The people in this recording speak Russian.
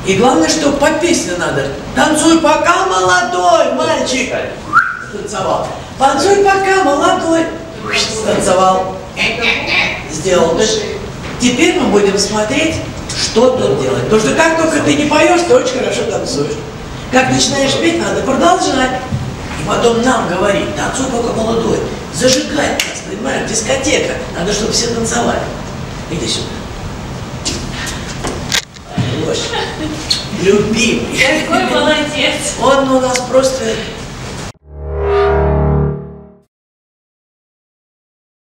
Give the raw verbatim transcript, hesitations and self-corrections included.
И главное, что по песне надо. Танцуй, пока молодой мальчик. Танцевал. Танцуй, пока молодой. Танцевал. Сделал. Теперь мы будем смотреть, что тут делать. Потому что как только ты не поешь, ты очень хорошо танцуешь. Как начинаешь петь, надо продолжать. И потом нам говорить, танцуй, пока молодой. Зажигать нас, понимаешь, дискотека. Надо, чтобы все танцевали. Иди сюда. Любимый. Какой молодец. Он у нас просто